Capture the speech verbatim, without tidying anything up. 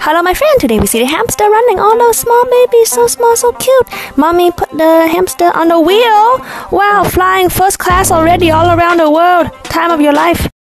Hello, my friend. Today we see the hamster running. Oh, no, small baby, so small, so cute. Mommy put the hamster on the wheel. Wow, flying first class already all around the world. Time of your life.